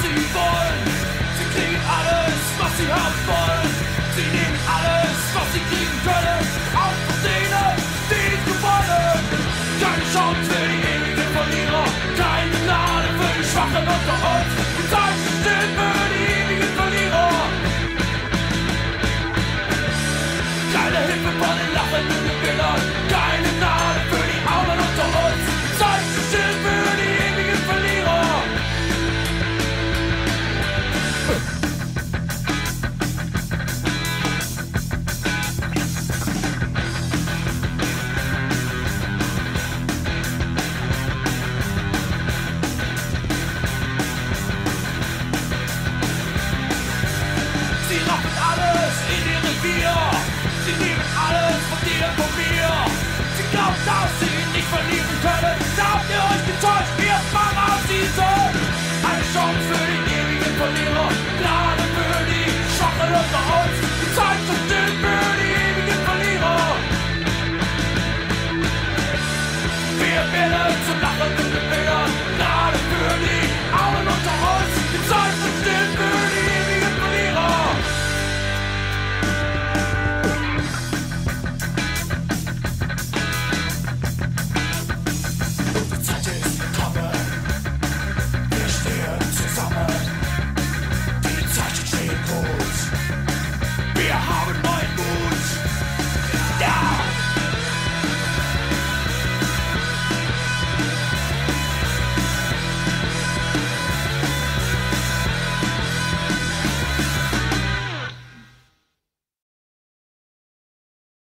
sie wollen. Sie kriegen alles, was sie haben wollen. Sie nehmen alles, was sie kriegen können. Auch von denen, die es gewollen. Keine Chance für die ewigen Verlierer. Keine Gnade für die Schwachen unter uns. Die Zeichen stehen für die ewigen Verlierer. Keine Hilfe von den lachenden Gewinnern. Keine Gnade für die Armen unter uns. Die Zeichen stehen für die ewigen Verlierer. Sie raffen alles in ihr Revier. Sie nehmen alles von dir und von mir. Sie glauben, dass sie nicht verlieren können. Da habt ihr euch getäuscht, ihr Mann.